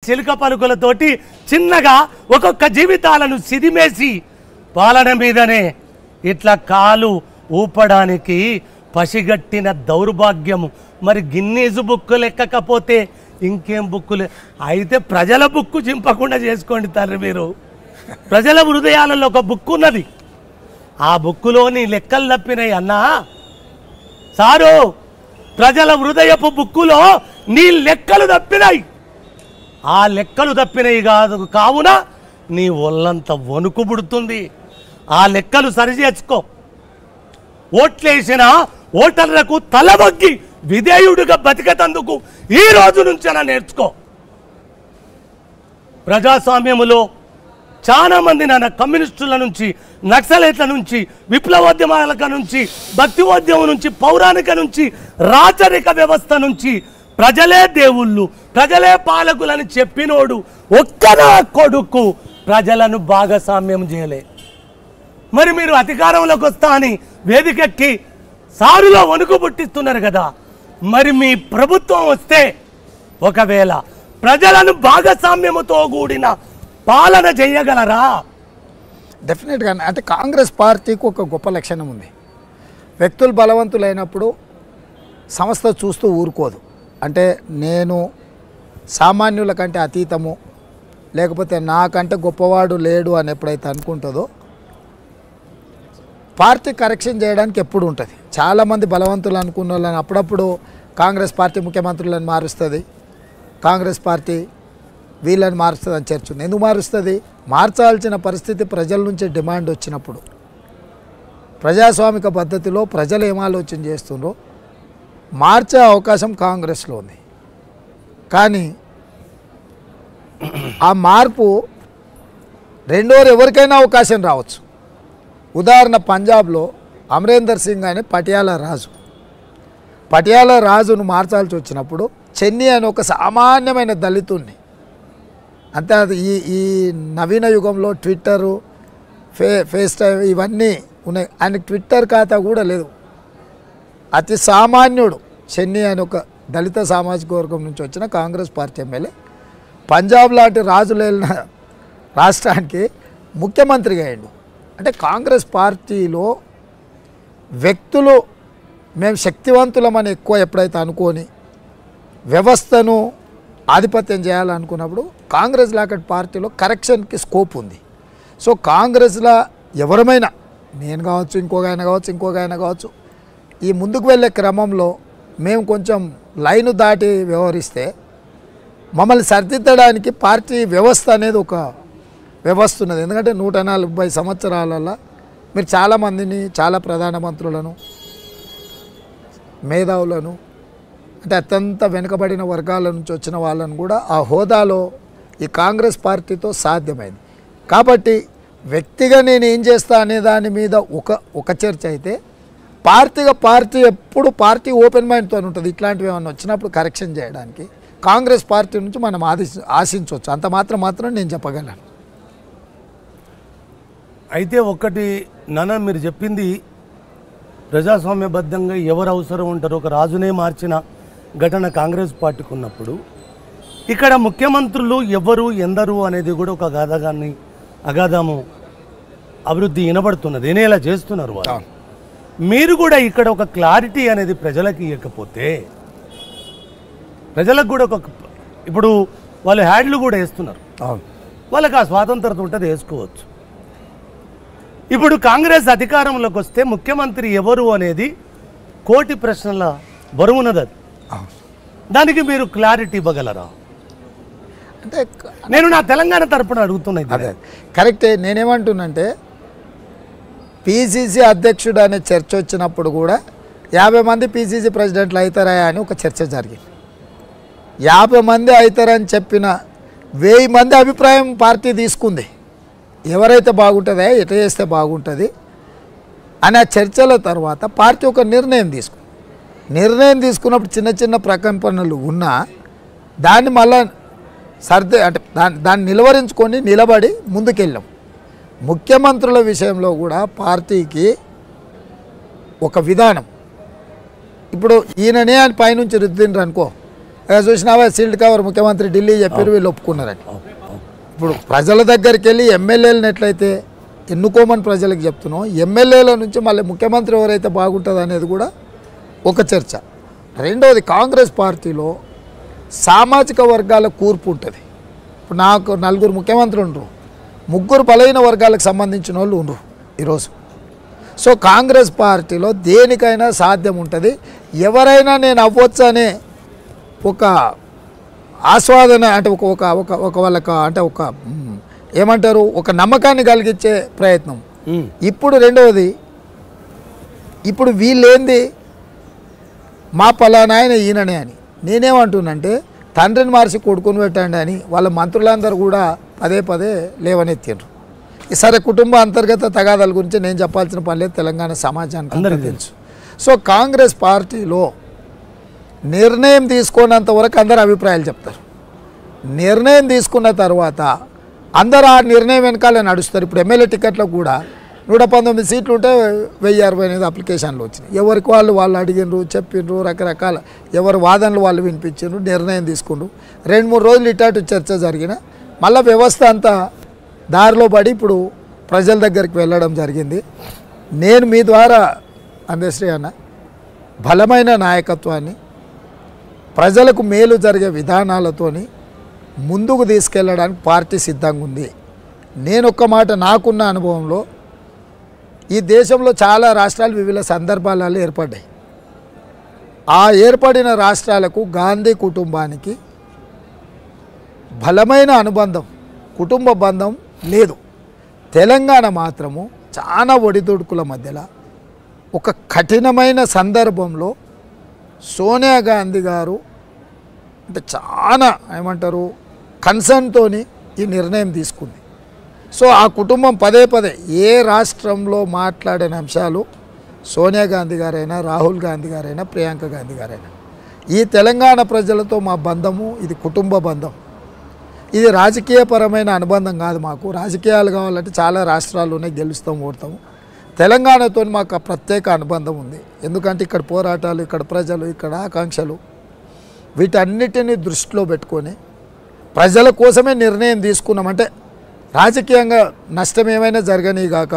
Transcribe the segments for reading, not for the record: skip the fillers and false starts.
చిలుక పలుకులతోటి చిన్నగా ఒక్కొక్క జీవితాలను సిదిమేసి పాలన మీదనే ఇట్లా కాలు ఊపడానికి పసిగట్టిన దౌర్భాగ్యము. మరి గిన్నీసు బుక్కులు ఎక్కకపోతే ఇంకేం బుక్కులు? అయితే ప్రజల బుక్కు చింపకుండా చేసుకోండి తండ్రి. మీరు ప్రజల హృదయాలలో ఒక బుక్ ఉన్నది, ఆ బుక్కులోని లెక్కలు తప్పినాయి అన్నా సారు. ప్రజల హృదయపు బుక్కులో నీ లెక్కలు తప్పినాయి. ఆ లెక్కలు తప్పినాయి కావున నీ ఒళ్ళంత వణుకు పుడుతుంది. ఆ లెక్కలు సరిచేసుకో. ఓట్లేసిన ఓటర్లకు తలబొగ్గి విధేయుడిగా బతికేటందుకు ఈ రోజు నుంచైనా నేర్చుకో. ప్రజాస్వామ్యములో చాలా మంది నాన్న కమ్యూనిస్టుల నుంచి, నక్సలైట్ల నుంచి, విప్లవోద్యమాల నుంచి, భక్తివోద్యమం నుంచి, పౌరాణిక నుంచి, రాచరిక వ్యవస్థ నుంచి ప్రజలే దేవుళ్ళు, ప్రజలే పాలకులని చెప్పినోడు ఒక్కనా కొడుకు ప్రజలను భాగస్వామ్యం చేయలే. మరి మీరు అధికారంలోకి వస్తా అని వేదికెక్కి సారులో వణుకు పుట్టిస్తున్నారు కదా. మరి మీ ప్రభుత్వం వస్తే ఒకవేళ ప్రజలను భాగస్వామ్యముతో కూడిన పాలన చేయగలరా? డెఫినెట్గా. అంటే కాంగ్రెస్ పార్టీకి ఒక గొప్ప లక్షణం ఉంది. వ్యక్తులు బలవంతులైనప్పుడు సంస్థ చూస్తూ ఊరుకోదు. అంటే నేను సామాన్యుల కంటే అతీతము, లేకపోతే నాకంటే గొప్పవాడు లేడు అని ఎప్పుడైతే అనుకుంటుందో పార్టీ కరెక్షన్ చేయడానికి ఎప్పుడు ఉంటుంది. చాలామంది బలవంతులు అనుకున్న వాళ్ళని అప్పుడప్పుడు కాంగ్రెస్ పార్టీ ముఖ్యమంత్రులను మారుస్తుంది, కాంగ్రెస్ పార్టీ వీళ్ళని మారుస్తుంది అని చర్చ ఉంది. ఎందుకు మారుస్తుంది? మార్చాల్సిన పరిస్థితి ప్రజల నుంచి డిమాండ్ వచ్చినప్పుడు, ప్రజాస్వామిక పద్ధతిలో ప్రజలు ఏం ఆలోచన చేస్తుండ్రో మార్చే అవకాశం కాంగ్రెస్లో ఉంది. కానీ ఆ మార్పు రెండోరు ఎవరికైనా అవకాశం రావచ్చు. ఉదాహరణ, పంజాబ్లో అమరేందర్ సింగ్ అనే పటియాలా రాజును మార్చాల్సి వచ్చినప్పుడు చెన్నీ అని ఒక సామాన్యమైన దళితుణ్ణి, అంతే. అది ఈ నవీన యుగంలో ట్విట్టరు, ఫేస్ టైమ్ ఇవన్నీ ఉన్నాయి. ఆయనకి ట్విట్టర్ ఖాతా కూడా లేదు. అతి సామాన్యుడు చెన్నీ అని ఒక దళిత సామాజిక వర్గం నుంచి వచ్చిన కాంగ్రెస్ పార్టీ ఎమ్మెల్యే పంజాబ్ లాంటి రాజులేలిన రాష్ట్రానికి ముఖ్యమంత్రిగా అయ్యాడు. అంటే కాంగ్రెస్ పార్టీలో వ్యక్తులు మేము శక్తివంతులమని ఎక్కువ ఎప్పుడైతే అనుకొని వ్యవస్థను ఆధిపత్యం చేయాలనుకున్నప్పుడు కాంగ్రెస్ లాంటి పార్టీలో కరెక్షన్కి స్కోప్ ఉంది. సో కాంగ్రెస్లో ఎవరమైనా, నేను కావచ్చు, ఇంకొక ఆయన కావచ్చు, ఈ ముందుకు వెళ్ళే క్రమంలో మేము కొంచెం లైను దాటి వ్యవహరిస్తే మమ్మల్ని సరిదిద్దడానికి పార్టీ వ్యవస్థ అనేది ఒక వ్యవస్థ ఉన్నది. ఎందుకంటే 140 సంవత్సరాలలో మీరు చాలామందిని, చాలా ప్రధానమంత్రులను, మేధావులను, అంటే అత్యంత వెనుకబడిన వర్గాల నుంచి వచ్చిన వాళ్ళను కూడా ఆ హోదాలో ఈ కాంగ్రెస్ పార్టీతో సాధ్యమైంది. కాబట్టి వ్యక్తిగా నేను ఏం చేస్తా అనే దాని మీద ఒక చర్చ అయితే, పార్టీ ఎప్పుడు పార్టీ ఓపెన్ మైండ్తో ఉంటుంది. ఇట్లాంటివి ఏమన్నా వచ్చినప్పుడు కరెక్షన్ చేయడానికి కాంగ్రెస్ పార్టీ నుంచి మనం ఆశించవచ్చు. అంత మాత్రం నేను చెప్పగలను. అయితే ఒక్కటి నాన్న, మీరు చెప్పింది ప్రజాస్వామ్యబద్ధంగా ఎవరు అవసరం ఉంటారో ఒక రాజునే మార్చిన ఘటన కాంగ్రెస్ పార్టీకి ఉన్నప్పుడు ఇక్కడ ముఖ్యమంత్రులు ఎవరు ఎందరు అనేది కూడా ఒక అగాధము అభివృద్ధి వినబడుతున్నది. వినేలా చేస్తున్నారు వాళ్ళు. మీరు కూడా ఇక్కడ ఒక క్లారిటీ అనేది ప్రజలకు ఇవ్వకపోతే, ప్రజలకు కూడా ఇప్పుడు వాళ్ళు హ్యాడ్లు కూడా వేస్తున్నారు, వాళ్ళకి ఆ స్వాతంత్రత ఉంటుంది, వేసుకోవచ్చు. ఇప్పుడు కాంగ్రెస్ అధికారంలోకి వస్తే ముఖ్యమంత్రి ఎవరు అనేది కోటి ప్రశ్నల బరువున్నది. దానికి మీరు క్లారిటీ ఇవ్వగలరా? అంటే నేను నా తెలంగాణ తరపున అడుగుతున్నాను. అదే కరెక్టే. నేనేమంటున్నంటే పిసిసి అధ్యక్షుడు అనే చర్చ వచ్చినప్పుడు కూడా 50 మంది పిసిసి ప్రెసిడెంట్లు అవుతారా అని ఒక చర్చ జరిగింది. 50 మంది అవుతారని చెప్పిన 1000 మంది అభిప్రాయం పార్టీ తీసుకుంది. ఎవరైతే బాగుంటుందా, ఎట్లా చేస్తే బాగుంటుంది అనే చర్చల తర్వాత పార్టీ ఒక నిర్ణయం తీసుకున్నప్పుడు చిన్న ప్రకంపనలు ఉన్నా దాన్ని మళ్ళా అంటే దాన్ని నిలబడి ముందుకెళ్ళాం. ముఖ్యమంత్రుల విషయంలో కూడా పార్టీకి ఒక విధానం, ఇప్పుడు ఈయననే అని పైనుంచి రుద్దిండ్రు అనుకో, చూసినావా సీల్డ్ కవర్ ముఖ్యమంత్రి ఢిల్లీ చెప్పారు, వీళ్ళు ఒప్పుకున్నారని. ఇప్పుడు ప్రజల దగ్గరికి వెళ్ళి ఎమ్మెల్యేలను ఎట్లయితే ఎన్నుకోమని ప్రజలకు చెప్తున్నాం, ఎమ్మెల్యేల నుంచి మళ్ళీ ముఖ్యమంత్రి ఎవరైతే బాగుంటుంది అనేది కూడా ఒక చర్చ. రెండవది, కాంగ్రెస్ పార్టీలో సామాజిక వర్గాల కూర్పు ఉంటుంది. ఇప్పుడు నాకు 4 ముఖ్యమంత్రులు ఉండరు, 3 బలైన వర్గాలకు సంబంధించిన వాళ్ళు ఉండరు ఈరోజు. సో కాంగ్రెస్ పార్టీలో దేనికైనా సాధ్యం ఉంటుంది. ఎవరైనా నేను అవ్వచ్చు అనే ఒక ఆస్వాదన అంటే ఒక వాళ్ళకి అంటే ఒక ఏమంటారు ఒక నమ్మకాన్ని కలిగించే ప్రయత్నం. ఇప్పుడు రెండవది, ఇప్పుడు వీళ్ళేంది మా పలానా ఆయన ఈయననే అని. నేనేమంటున్నంటే తండ్రిని మార్చి కొడుకుని పెట్టండి అని వాళ్ళ మంత్రులందరూ కూడా పదే పదే లేవనెత్తారు. సరే, కుటుంబ అంతర్గత తగాదాల గురించి నేను చెప్పాల్సిన పని లేదు, తెలంగాణ సమాజానికి అందరికీ తెలుసు. సో కాంగ్రెస్ పార్టీలో నిర్ణయం తీసుకున్నంత వరకు అందరు అభిప్రాయాలు చెప్తారు. నిర్ణయం తీసుకున్న తర్వాత అందరూ ఆ నిర్ణయం వెనకాలే నడుస్తారు. ఇప్పుడు ఎమ్మెల్యే టికెట్లకు కూడా 119 సీట్లు ఉంటే 1068 అప్లికేషన్లు వచ్చినాయి. ఎవరికి వాళ్ళు అడిగినరు, చెప్పిండ్రు, రకరకాల ఎవరి వాదనలు వాళ్ళు వినిపించారు, నిర్ణయం తీసుకుండ్రు. 2-3 రోజులు ఇటాటు చర్చ జరిగిన మళ్ళీ వ్యవస్థ అంతా దారిలో పడి ఇప్పుడు ప్రజల దగ్గరికి వెళ్ళడం జరిగింది. నేను మీ ద్వారా అందశ్రీ అన్న బలమైన నాయకత్వాన్ని, ప్రజలకు మేలు జరిగే విధానాలతోని ముందుకు తీసుకెళ్ళడానికి పార్టీ సిద్ధంగా ఉంది. నేను ఒక్క మాట, నాకున్న అనుభవంలో ఈ దేశంలో చాలా రాష్ట్రాలు వివిధ సందర్భాలలో ఏర్పడ్డాయి. ఆ ఏర్పడిన రాష్ట్రాలకు గాంధీ కుటుంబానికి బలమైన అనుబంధం, కుటుంబ బంధం లేదు. తెలంగాణ మాత్రము చాలా ఒడిదుడుకుల మధ్యలో ఒక కఠినమైన సందర్భంలో సోనియా గాంధీ గారు అంటే చాలా ఏమంటారు కన్సర్న్తోని ఈ నిర్ణయం తీసుకుంది. సో ఆ కుటుంబం పదే పదే ఏ రాష్ట్రంలో మాట్లాడిన అంశాలు సోనియా గాంధీ గారైనా, రాహుల్ గాంధీ గారైనా, ప్రియాంక గాంధీ గారైనా, ఈ తెలంగాణ ప్రజలతో మా బంధము ఇది కుటుంబ బంధం, ఇది రాజకీయపరమైన అనుబంధం కాదు. మాకు రాజకీయాలు కావాలంటే చాలా రాష్ట్రాలు ఉన్నాయి, గెలుస్తాం, ఓడతాము. తెలంగాణతో మాకు ఆ ప్రత్యేక అనుబంధం ఉంది. ఎందుకంటే ఇక్కడ పోరాటాలు, ఇక్కడ ప్రజలు, ఇక్కడ ఆకాంక్షలు, వీటన్నిటిని దృష్టిలో పెట్టుకొని ప్రజల కోసమే నిర్ణయం తీసుకున్నామంటే రాజకీయంగా నష్టం ఏమైనా జరగనీగాక,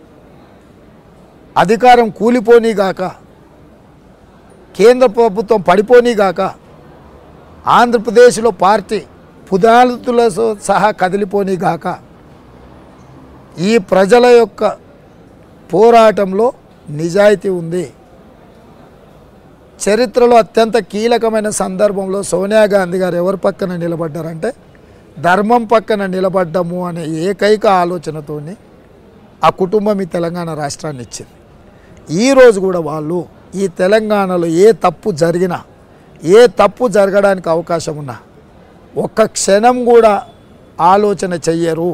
అధికారం కూలిపోనీగాక, కేంద్ర ప్రభుత్వం పడిపోనీగాక, ఆంధ్రప్రదేశ్లో పార్టీ పునాదులతో సహా కదిలిపోనీగాక, ఈ ప్రజల యొక్క పోరాటంలో నిజాయితీ ఉంది. చరిత్రలో అత్యంత కీలకమైన సందర్భంలో సోనియా గాంధీ గారు ఎవరి పక్కన నిలబడ్డారంటే ధర్మం పక్కన నిలబడ్డము అనే ఏకైక ఆలోచనతో ఆ కుటుంబం ఈ తెలంగాణ రాష్ట్రాన్ని ఇచ్చింది. ఈరోజు కూడా వాళ్ళు ఈ తెలంగాణలో ఏ తప్పు జరిగినా, ఏ తప్పు జరగడానికి అవకాశం ఉన్నా ఒక్క క్షణం కూడా ఆలోచన చెయ్యరు.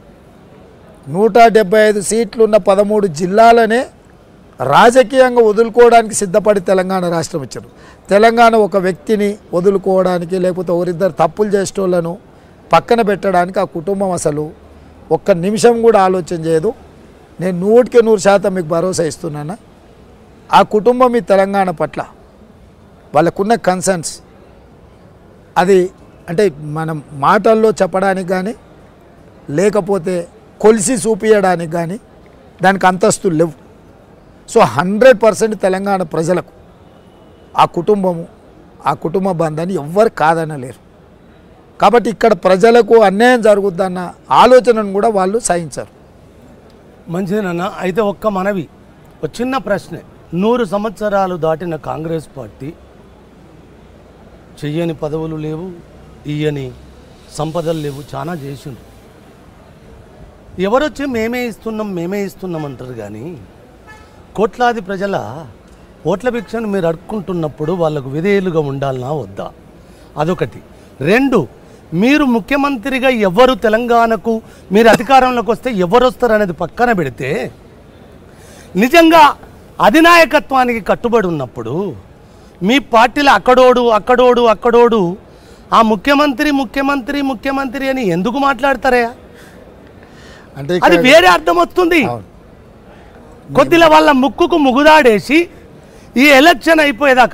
175 సీట్లున్న 13 జిల్లాలనే రాజకీయంగా వదులుకోవడానికి సిద్ధపడి తెలంగాణ రాష్ట్రం ఇచ్చారు. తెలంగాణ ఒక వ్యక్తిని వదులుకోవడానికి లేకపోతే ఒకరిద్దరు తప్పులు చేసేటోళ్లను పక్కన పెట్టడానికి ఆ కుటుంబం అసలు ఒక్క నిమిషం కూడా ఆలోచన చేయదు. నేను 100% మీకు భరోసా ఇస్తున్నాను. ఆ కుటుంబం ఈ తెలంగాణ పట్ల వాళ్ళకున్న కన్సర్న్స్ అది అంటే మనం మాటల్లో చెప్పడానికి కానీ లేకపోతే కొలిసి చూపించడానికి కానీ దానికి అంతస్తులు లేవు. సో 100% తెలంగాణ ప్రజలకు ఆ కుటుంబము, ఆ కుటుంబ బంధాన్ని ఎవ్వరు కాదనలేరు. కాబట్టి ఇక్కడ ప్రజలకు అన్యాయం జరుగుద్దన్న ఆలోచనను కూడా వాళ్ళు సహించారు. మంచిదేనన్నా. అయితే ఒక్క మనవి, ఒక చిన్న ప్రశ్నే. 100 సంవత్సరాలు దాటిన కాంగ్రెస్ పార్టీ చెయ్యని పదవులు లేవు, ఇయ్యని సంపదలు లేవు, చాలా చేసిండ్రు. ఎవరొచ్చి మేమే ఇస్తున్నాం అంటారు. కానీ కోట్లాది ప్రజల ఓట్ల భిక్షను మీరు అడుక్కుంటున్నప్పుడు వాళ్ళకు విధేయులుగా ఉండాలనా వద్దా? అదొకటి. 2, మీరు ముఖ్యమంత్రిగా ఎవరు తెలంగాణకు మీరు అధికారంలోకి వస్తే ఎవరు వస్తారు అనేది పక్కన పెడితే నిజంగా అధినాయకత్వానికి కట్టుబడి ఉన్నప్పుడు మీ పార్టీలో అక్కడోడు ఆ ముఖ్యమంత్రి అని ఎందుకు మాట్లాడతారా? అంటే అది వేరే అర్థం వస్తుంది. కొద్దిగా వాళ్ళ ముక్కుకు ముగుదాడేసి ఈ ఎలక్షన్ అయిపోయేదాకా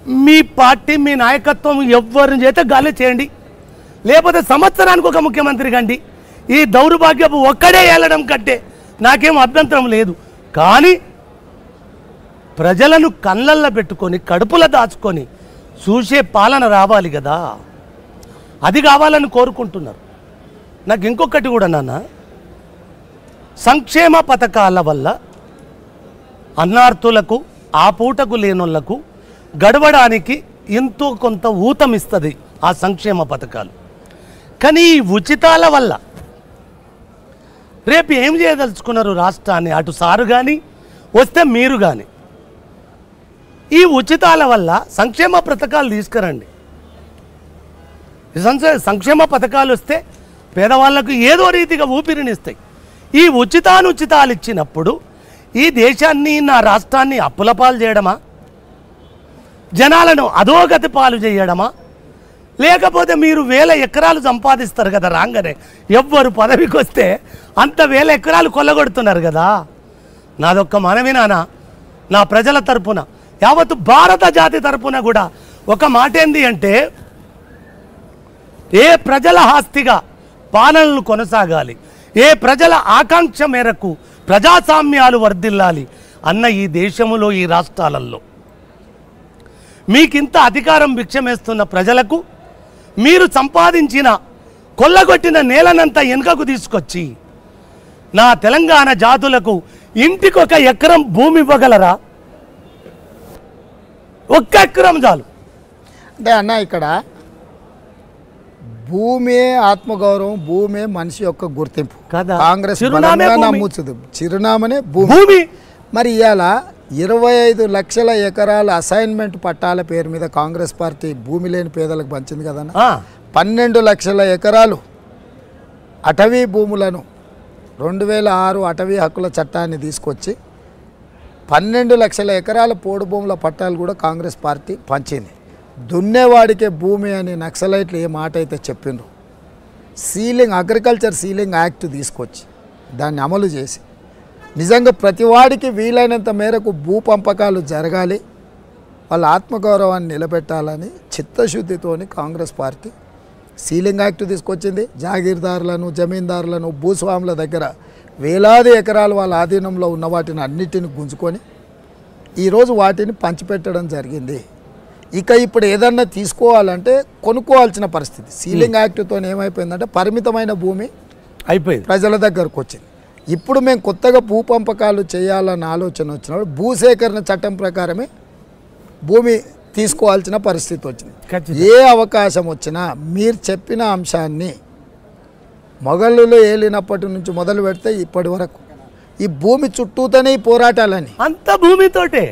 మీ పార్టీ మీ నాయకత్వం ఎవరిని చేత గాలి చేయండి, లేకపోతే సంవత్సరానికి ఒక ముఖ్యమంత్రి కండి. ఈ దౌర్భాగ్యపు ఒక్కడే ఏలడం కంటే నాకేం అభ్యంతరం లేదు. కానీ ప్రజలను కళ్ళల్లో పెట్టుకొని కడుపులో దాచుకొని చూసే పాలన రావాలి కదా, అది కావాలని కోరుకుంటున్నారు. నాకు ఇంకొకటి కూడా నాన్న, సంక్షేమ పథకాల వల్ల అన్నార్థులకు ఆ పూటకు లేనోళ్లకు గడవడానికి ఎంతో కొంత ఊతమిస్తుంది ఆ సంక్షేమ పథకాలు. కానీ ఈ ఉచితాల వల్ల రేపు ఏం చేయదలుచుకున్నారు రాష్ట్రాన్ని? అటు సారు కానీ వస్తే మీరు కానీ ఈ ఉచితాల వల్ల సంక్షేమ పథకాలు తీసుకురండి. సంక్షేమ పథకాలు వస్తే పేదవాళ్లకు ఏదో రీతిగా ఊపిరినిస్తాయి. ఈ ఉచితాలు ఇచ్చినప్పుడు ఈ దేశాన్ని నా రాష్ట్రాన్ని అప్పుల పాలు చేయడమా, జనాలను అధోగతి పాలు చేయడమా, లేకపోతే మీరు 1000 ఎకరాలు సంపాదిస్తారు కదా రాగానే, ఎవ్వరు పదవికి వస్తే అంత 1000 ఎకరాలు కొల్లగొడుతున్నారు కదా. నాదొక్క మనవి నాన్న, నా ప్రజల తరపున యావత్తు భారత జాతి తరపున కూడా ఒక మాట ఏంది అంటే, ఏ ప్రజల ఆస్తిగా పాలనలు కొనసాగాలి, ఏ ప్రజల ఆకాంక్ష మేరకు ప్రజాస్వామ్యాలు వర్ధిల్లాలి అన్న ఈ దేశంలో ఈ రాష్ట్రాలలో మీకింత అధికారం భిక్షమేస్తున్న ప్రజలకు మీరు సంపాదించిన కొల్లగొట్టిన నేలనంతా వెనుకకు తీసుకొచ్చి నా తెలంగాణ జాతులకు ఇంటికొక ఎకరం భూమి ఇవ్వగలరా? ఒక్క ఎకరం చాలు. అంటే అన్న ఇక్కడ భూమే ఆత్మగౌరవం, భూమే మనిషి యొక్క గుర్తింపు కదా. కాంగ్రెస్ చిరునామే భూమి. నమ్ముతుంది, చిరునామనే భూమి. భూమి మరి ఇవాళ 25 లక్షల ఎకరాల అసైన్మెంట్ పట్టాల పేరు మీద కాంగ్రెస్ పార్టీ భూమి లేని పేదలకు పంచింది కదన్న. 12 లక్షల ఎకరాలు అటవీ భూములను 2006 అటవీ హక్కుల చట్టాన్ని తీసుకొచ్చి 12 లక్షల ఎకరాల పోడు భూముల పట్టాలు కూడా కాంగ్రెస్ పార్టీ పంచింది. దున్నేవాడికే భూమి అని నక్సలైట్లు ఏ మాట అయితే చెప్పిండ్రు, అగ్రికల్చర్ సీలింగ్ యాక్ట్ తీసుకొచ్చి దాన్ని అమలు చేసి నిజంగా ప్రతివాడికి వీలైనంత మేరకు భూ పంపకాలు జరగాలి, వాళ్ళ ఆత్మగౌరవాన్ని నిలబెట్టాలని చిత్తశుద్ధితోని కాంగ్రెస్ పార్టీ సీలింగ్ యాక్ట్ తీసుకొచ్చింది. జాగీర్దారులను, జమీందారులను, భూస్వాముల దగ్గర వేలాది ఎకరాలు వాళ్ళ ఆధీనంలో ఉన్న వాటిని అన్నిటిని గుంజుకొని ఈరోజు వాటిని పంచిపెట్టడం జరిగింది. ఇక ఇప్పుడు ఏదన్నా తీసుకోవాలంటే కొనుక్కోవాల్సిన పరిస్థితి. సీలింగ్ యాక్ట్తో ఏమైపోయిందంటే పరిమితమైన భూమి అయిపోయింది, ప్రజల దగ్గరకు వచ్చింది. ఇప్పుడు మేము కొత్తగా భూ పంపకాలు చేయాలన్న ఆలోచన వచ్చినప్పుడు భూసేకరణ చట్టం ప్రకారమే భూమి తీసుకోవాల్సిన పరిస్థితి వచ్చింది. ఏ అవకాశం వచ్చినా మీరు చెప్పిన అంశాన్ని మొఘలులు ఏలినప్పటి నుంచి మొదలు పెడితే ఇప్పటి వరకు ఈ భూమి చుట్టూతోనే ఈ పోరాటాలని, అంత భూమితోటే,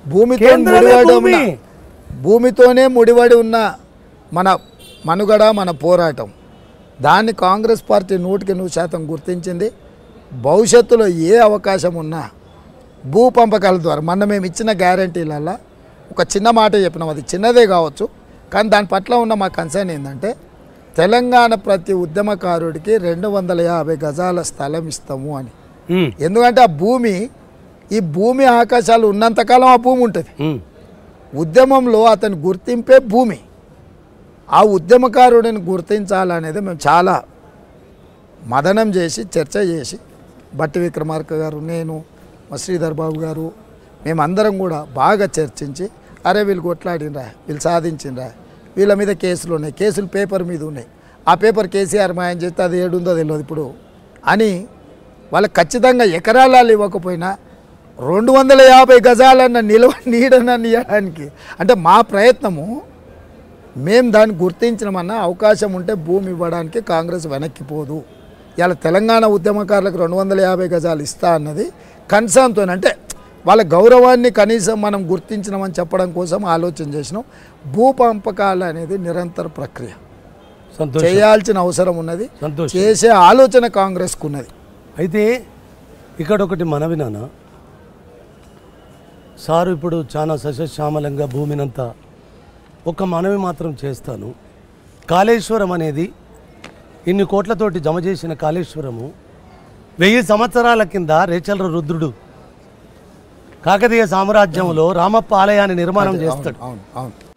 భూమితోనే ముడివడి ఉన్న మన మనుగడ, మన పోరాటం. దాన్ని కాంగ్రెస్ పార్టీ 100% గుర్తించింది. భవిష్యత్తులో ఏ అవకాశం ఉన్నా భూ పంపకాల ద్వారా మొన్న మేము ఇచ్చిన గ్యారంటీలలో ఒక చిన్న మాట చెప్పినాం, అది చిన్నదే కావచ్చు కానీ దాని పట్ల ఉన్న మా కన్సర్న్ ఏంటంటే తెలంగాణ ప్రతి ఉద్యమకారుడికి 250 గజాల స్థలం ఇస్తాము అని. ఎందుకంటే ఈ భూమి ఆకాశాలు ఉన్నంతకాలం ఆ భూమి ఉంటుంది. ఉద్యమంలో అతని గుర్తింపే భూమి. ఆ ఉద్యమకారుడిని గుర్తించాలనేది మేము చాలా మదనం చేసి చర్చ చేసి బట్టి విక్రమార్క గారు, నేను, మా శ్రీధర్ బాబు గారు, మేమందరం కూడా బాగా చర్చించి అరే వీళ్ళు కొట్లాడినరా, వీళ్ళు సాధించినరా, వీళ్ళ మీద కేసులు ఉన్నాయి, కేసులు పేపర్ మీద ఉన్నాయి, ఆ పేపర్ కేసీఆర్ మాయం చేస్తే అది ఏడుందో తెలియదు ఇప్పుడు అని వాళ్ళకి ఖచ్చితంగా ఎకరాలు ఇవ్వకపోయినా 250 గజాలన్న నీడనని ఇవ్వడానికి అంటే మా ప్రయత్నము. మేము దాన్ని గుర్తించినామన్నా అవకాశం ఉంటే భూమి ఇవ్వడానికి కాంగ్రెస్ వెనక్కిపోదు. ఇలా తెలంగాణ ఉద్యమకారులకు 250 గజాలు ఇస్తా అన్నది కన్సర్న్తో, అంటే వాళ్ళ గౌరవాన్ని కనీసం మనం గుర్తించినామని చెప్పడం కోసం ఆలోచన చేసినాం. భూ పంపకాలు అనేది నిరంతర ప్రక్రియ, చేయాల్సిన అవసరం ఉన్నది, చేసే ఆలోచన కాంగ్రెస్కు ఉన్నది. అయితే ఇక్కడ ఒకటి మనవి నాన్న, సారు ఇప్పుడు చాలా సస్యశ్యామలంగా భూమినంతా ఒక మనవి మాత్రం చేస్తాను. కాళేశ్వరం అనేది ఇన్ని కోట్లతోటి జమ చేసిన కాళేశ్వరము 1000 సంవత్సరాల కింద రేచల రుద్రుడు కాకతీయ సామ్రాజ్యంలో రామప్ప ఆలయాన్ని నిర్మాణం చేస్తాడు. అవును అవును